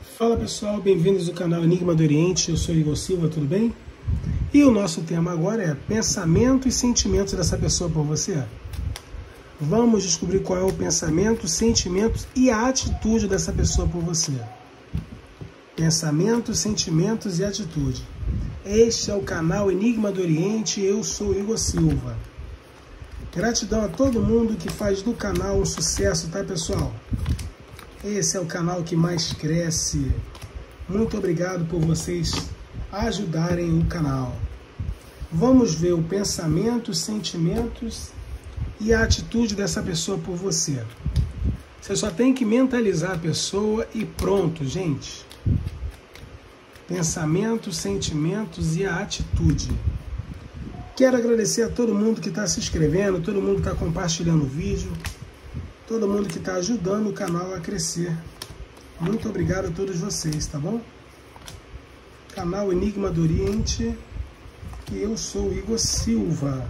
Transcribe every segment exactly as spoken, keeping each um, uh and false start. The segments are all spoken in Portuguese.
Fala pessoal, bem-vindos ao canal Enigma do Oriente, eu sou Igor Silva, tudo bem? E o nosso tema agora é pensamento e sentimentos dessa pessoa por você. Vamos descobrir qual é o pensamento, sentimentos e a atitude dessa pessoa por você. Pensamentos, sentimentos e atitude. Este é o canal Enigma do Oriente, eu sou Igor Silva. Gratidão a todo mundo que faz do canal um sucesso, tá pessoal? Esse é o canal que mais cresce. Muito obrigado por vocês ajudarem o canal. Vamos ver o pensamento, os sentimentos e a atitude dessa pessoa por você. Você só tem que mentalizar a pessoa e pronto, gente. Pensamentos, sentimentos e a atitude. Quero agradecer a todo mundo que está se inscrevendo, todo mundo que está compartilhando o vídeo, todo mundo que está ajudando o canal a crescer. Muito obrigado a todos vocês, tá bom? Canal Enigma do Oriente, e eu sou Igor Silva.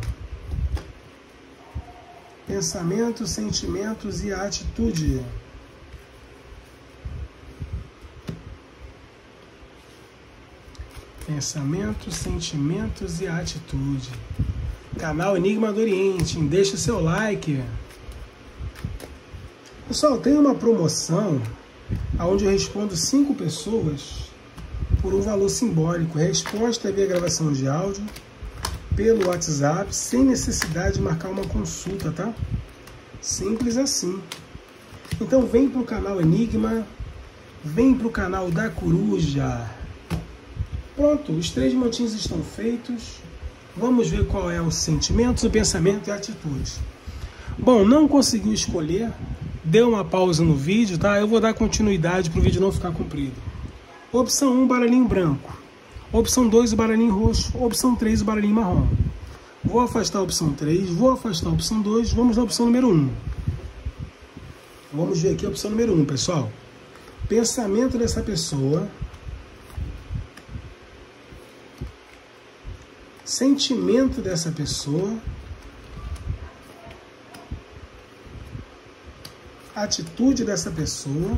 Pensamentos, sentimentos e a atitude. Pensamentos, sentimentos e a atitude. Canal Enigma do Oriente, deixa o seu like. Pessoal, tem uma promoção onde eu respondo cinco pessoas por um valor simbólico. Resposta via gravação de áudio, pelo WhatsApp, sem necessidade de marcar uma consulta, tá? Simples assim. Então vem para o canal Enigma, vem para o canal da Coruja. Pronto, os três montinhos estão feitos. Vamos ver qual é o sentimento, o pensamento e a atitude. Bom, não conseguiu escolher? Deu uma pausa no vídeo, tá? Eu vou dar continuidade para o vídeo não ficar comprido. Opção um, baralhinho branco. Opção dois, o baralhinho roxo. Opção três, o baralhinho marrom. Vou afastar a opção três, vou afastar a opção dois, vamos na opção número um. Vamos ver aqui a opção número um, pessoal. Pensamento dessa pessoa. Sentimento dessa pessoa. Atitude dessa pessoa.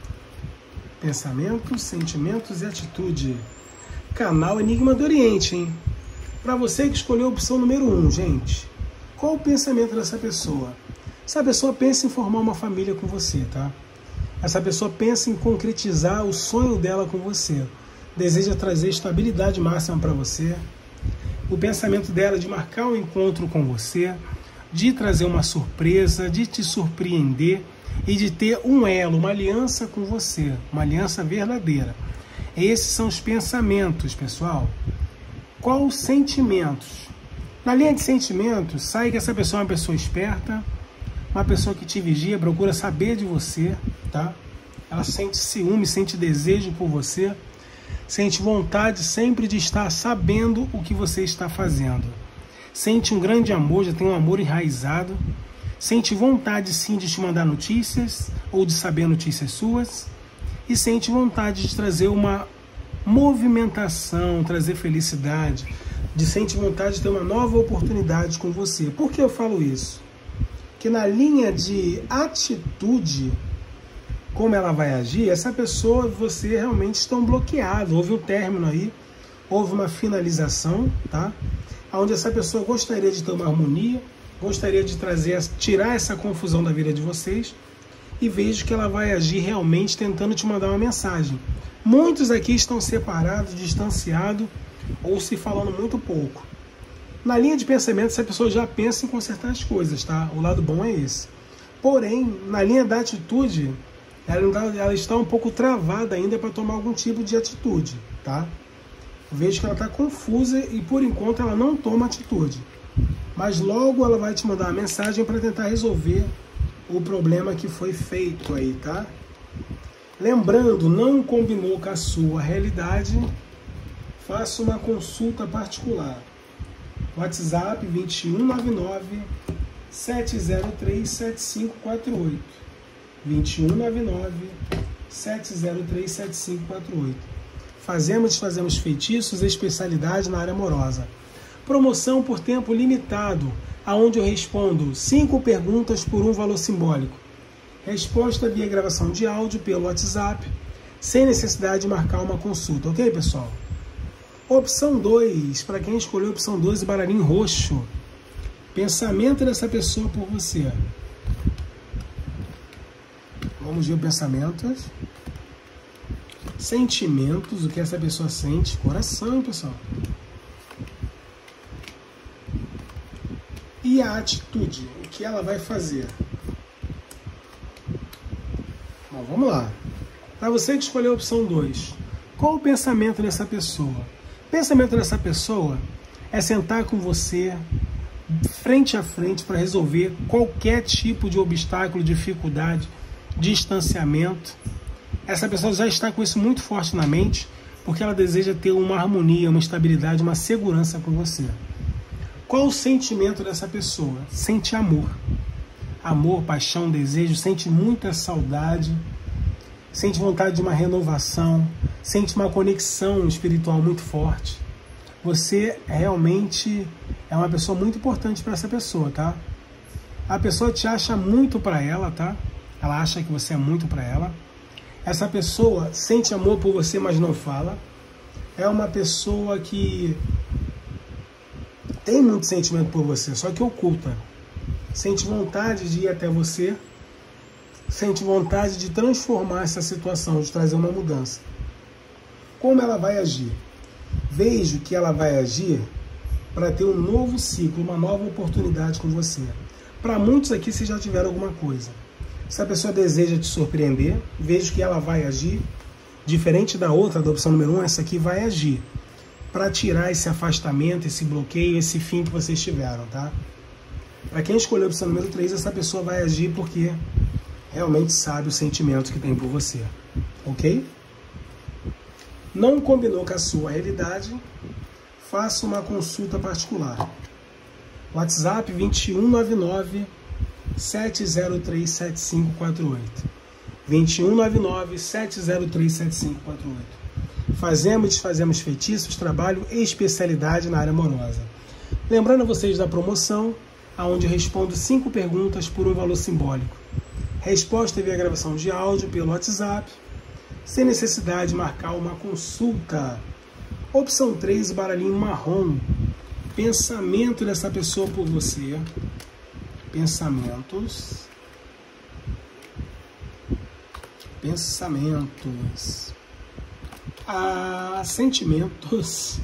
Pensamentos, sentimentos e atitude. Canal Enigma do Oriente, hein? Para você que escolheu a opção número um, gente. Qual o pensamento dessa pessoa? Essa pessoa pensa em formar uma família com você, tá? Essa pessoa pensa em concretizar o sonho dela com você. Deseja trazer estabilidade máxima para você. O pensamento dela é de marcar um encontro com você, de trazer uma surpresa, de te surpreender e de ter um elo, uma aliança com você, uma aliança verdadeira. Esses são os pensamentos, pessoal. Qual os sentimentos? Na linha de sentimentos, sai que essa pessoa é uma pessoa esperta, uma pessoa que te vigia, procura saber de você, tá? Ela sente ciúme, sente desejo por você, sente vontade sempre de estar sabendo o que você está fazendo. Sente um grande amor, já tem um amor enraizado. Sente vontade sim de te mandar notícias ou de saber notícias suas. E sente vontade de trazer uma movimentação, trazer felicidade. De sente vontade de ter uma nova oportunidade com você. Por que eu falo isso? Porque na linha de atitude, como ela vai agir, essa pessoa, você realmente estão bloqueados. Houve um término aí, houve uma finalização, tá? Onde essa pessoa gostaria de ter uma harmonia, gostaria de trazer, tirar essa confusão da vida de vocês, e vejo que ela vai agir realmente tentando te mandar uma mensagem. Muitos aqui estão separados, distanciados, ou se falando muito pouco. Na linha de pensamento, essa pessoa já pensa em consertar as coisas, tá? O lado bom é esse. Porém, na linha da atitude, ela, ela está um pouco travada ainda para tomar algum tipo de atitude, tá? Vejo que ela está confusa e, por enquanto, ela não toma atitude. Mas logo ela vai te mandar uma mensagem para tentar resolver o problema que foi feito aí, tá? Lembrando, não combinou com a sua realidade, faça uma consulta particular. WhatsApp vinte e um, noventa e nove, sete zero três, sete cinco quatro oito. vinte e um, noventa e nove, sete zero três, sete cinco quatro oito. Fazemos, fazemos feitiços, especialidade na área amorosa. Promoção por tempo limitado, aonde eu respondo cinco perguntas por um valor simbólico. Resposta via gravação de áudio pelo WhatsApp, sem necessidade de marcar uma consulta, ok, pessoal? Opção dois, para quem escolheu a opção dois, o baralhinho roxo. Pensamento dessa pessoa por você. Vamos ver pensamentos. Sentimentos, o que essa pessoa sente. Coração, hein, pessoal? E a atitude, o que ela vai fazer. Bom, vamos lá. Para você que escolheu a opção dois, qual o pensamento dessa pessoa? O pensamento dessa pessoa é sentar com você frente a frente para resolver qualquer tipo de obstáculo, dificuldade, distanciamento. Essa pessoa já está com isso muito forte na mente, porque ela deseja ter uma harmonia, uma estabilidade, uma segurança com você. Qual o sentimento dessa pessoa? Sente amor. Amor, paixão, desejo, sente muita saudade, sente vontade de uma renovação, sente uma conexão espiritual muito forte. Você realmente é uma pessoa muito importante para essa pessoa, tá? A pessoa te acha muito para ela, tá? Ela acha que você é muito para ela. Essa pessoa sente amor por você, mas não fala. É uma pessoa que tem muito sentimento por você, só que oculta. Sente vontade de ir até você, sente vontade de transformar essa situação, de trazer uma mudança. Como ela vai agir? Vejo que ela vai agir para ter um novo ciclo, uma nova oportunidade com você. Para muitos aqui, vocês já tiveram alguma coisa. Se a pessoa deseja te surpreender, vejo que ela vai agir, diferente da outra, da opção número um, essa aqui vai agir para tirar esse afastamento, esse bloqueio, esse fim que vocês tiveram, tá? Para quem escolheu a opção número três, essa pessoa vai agir porque realmente sabe os sentimentos que tem por você, ok? Não combinou com a sua realidade, faça uma consulta particular. WhatsApp vinte e um nove nove, sete zero três, sete cinco quatro oito. vinte e um nove nove, sete zero três, sete cinco quatro oito. Fazemos e desfazemos feitiços, trabalho e especialidade na área amorosa. Lembrando a vocês da promoção, onde respondo cinco perguntas por um valor simbólico. Resposta via gravação de áudio pelo WhatsApp, sem necessidade de marcar uma consulta. Opção três, o baralhinho marrom. Pensamento dessa pessoa por você. Pensamentos. Pensamentos. Ah, sentimentos.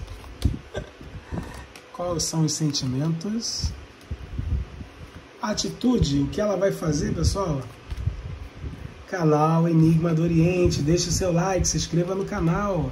Quais são os sentimentos? Atitude, o que ela vai fazer, pessoal? Canal Enigma do Oriente, deixe o seu like, se inscreva no canal.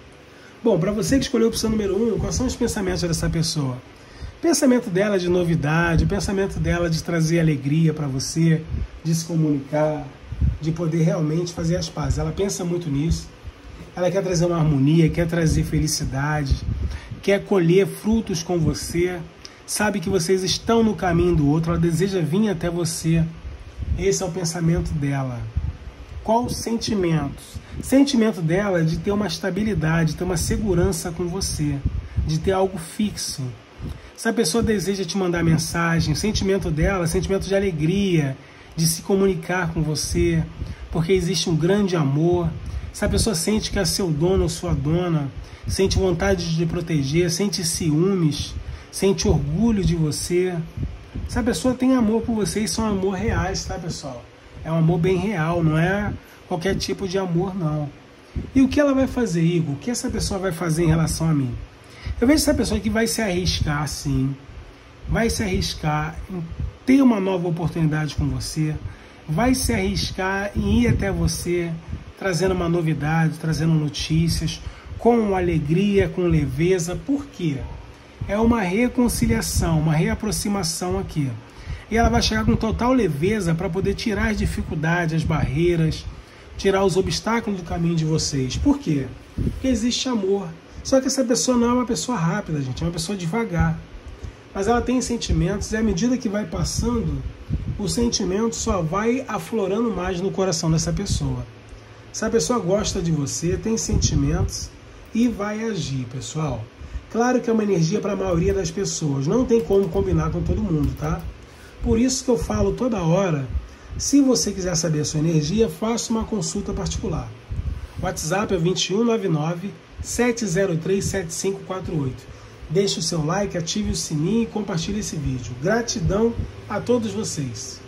Bom, para você que escolheu a opção número um, quais são os pensamentos dessa pessoa? Pensamento dela de novidade, pensamento dela de trazer alegria para você, de se comunicar, de poder realmente fazer as pazes. Ela pensa muito nisso. Ela quer trazer uma harmonia, quer trazer felicidade, quer colher frutos com você, sabe que vocês estão no caminho do outro, ela deseja vir até você. Esse é o pensamento dela. Qual o sentimento? Sentimento dela é de ter uma estabilidade, de ter uma segurança com você, de ter algo fixo. Se a pessoa deseja te mandar mensagem, o sentimento dela é sentimento de alegria, de se comunicar com você, porque existe um grande amor. Se a pessoa sente que é seu dono ou sua dona, sente vontade de te proteger, sente ciúmes, sente orgulho de você. Se a pessoa tem amor por você, isso é um amor real, tá, pessoal? É um amor bem real, não é qualquer tipo de amor, não. E o que ela vai fazer, Igor? O que essa pessoa vai fazer em relação a mim? Eu vejo essa pessoa que vai se arriscar, sim. Vai se arriscar em ter uma nova oportunidade com você. Vai se arriscar em ir até você, trazendo uma novidade, trazendo notícias, com alegria, com leveza. Por quê? É uma reconciliação, uma reaproximação aqui. E ela vai chegar com total leveza para poder tirar as dificuldades, as barreiras, tirar os obstáculos do caminho de vocês. Por quê? Porque existe amor. Só que essa pessoa não é uma pessoa rápida, gente, é uma pessoa devagar. Mas ela tem sentimentos e à medida que vai passando, o sentimento só vai aflorando mais no coração dessa pessoa. Se a pessoa gosta de você, tem sentimentos e vai agir, pessoal. Claro que é uma energia para a maioria das pessoas, não tem como combinar com todo mundo, tá? Por isso que eu falo toda hora, se você quiser saber a sua energia, faça uma consulta particular. O WhatsApp é vinte e um, noventa e nove, sete zero três, sete cinco quatro oito. Deixe o seu like, ative o sininho e compartilhe esse vídeo. Gratidão a todos vocês.